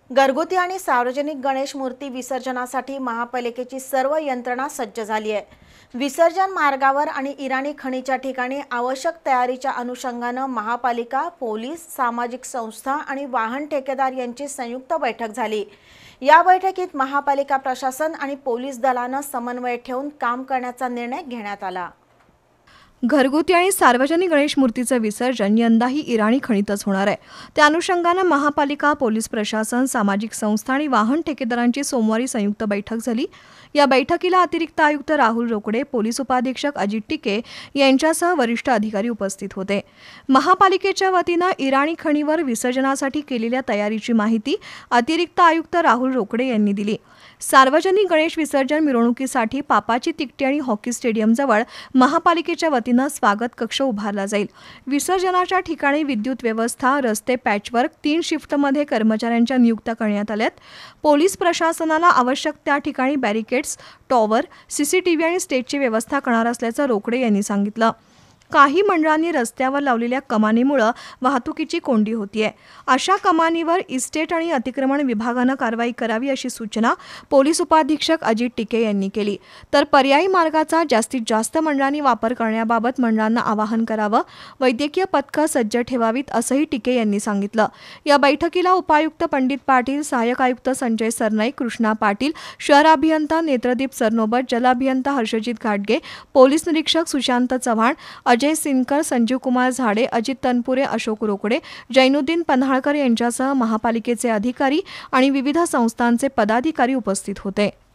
घरगुती आणि सार्वजनिक गणेश मूर्ती विसर्जनासाठी महापालिकेची सर्व यंत्रणा सज्ज झाली आहे। विसर्जन मार्गावर आणि इराणी खणीच्या ठिकाणी आवश्यक तयारीच्या अनुषंगाने महापालिका, पोलीस, सामाजिक संस्था आणि वाहन ठेकेदार यांची संयुक्त बैठक झाली। या बैठकीत महापालिका प्रशासन आणि पोलीस दलाने समन्वय ठेवून काम करण्याचा निर्णय घेण्यात आला। घरगुती आणि सार्वजनिक गणेश मूर्तीचे विसर्जन यंदाही इराणी खणीतच होणार आहे। त्या अनुषंगाने महापालिका, पोलीस प्रशासन, सामाजिक संस्था आणि वाहन ठेकेदारांची सोमवारी संयुक्त बैठक झाली। या बैठकीला अतिरिक्त आयुक्त राहुल रोकडे, पोलीस उपाधीक्षक अजित टिके यांच्यासह वरिष्ठ अधिकारी उपस्थित होते। महापालिकेच्या वतीने इराणी खणीवर विसर्जनासाठी केलेल्या तयारीची माहिती अतिरिक्त आयुक्त राहुल रोकडे यांनी दिली। सार्वजनिक गणेश विसर्जन मिरवणुकीसाठी पापाची तिकटी आणि हॉकी स्टेडियमजवळ महापालिकेच्या वतीने स्वागत कक्ष उभारला जाईल। विसर्जनाच्या ठिकाणी विद्युत व्यवस्था, रस्ते पॅचवर्क, 3 शिफ्टमध्ये कर्मचाऱ्यांच्या नियुक्त्या करण्यात आल्यात। पोलीस प्रशासनाला आवश्यक त्या ठिकाणी बॅरिकेड्स, टॉवर, सीसीटीव्ही आणि स्टेजची व्यवस्था करणार असल्याचं रोकडे यांनी सांगितलं। काही मंडळांनी रस्त्यावर लावलेल्या कमानीमुळे वाहतुकीची कोंडी होतीये। अशा कमानीवर इस्टेट आणि अतिक्रमण विभागाने कारवाई करावी अशी सूचना पोलीस उपाधीक्षक अजित टिके यांनी केली। तर पर्यायी मार्गाचा जास्तीत जास्त मंडळांनी वापर करण्याबाबत मंडळांना आवाहन करावं। वैद्यकीय पथकं सज्ज ठेवावीत असंही टिके यांनी सांगितलं। या बैठकीला उपायुक्त पंडित पाटील, सहाय्यक आयुक्त संजय सरनाईक, कृष्णा पाटील, शहर अभियंता नेत्रदीप सरनोबत, जल अभियंता हर्षजित घाटगे, पोलीस निरीक्षक सुशांत चव्हाण, अजय सिनकर, संजीव कुमार झाडे, अजित तनपुरे, अशोक रोकडे, जैनुद्दीन पन्हाळकर यांच्यासह महापालिकेचे अधिकारी आणि विविध संस्थांचे पदाधिकारी उपस्थित होते।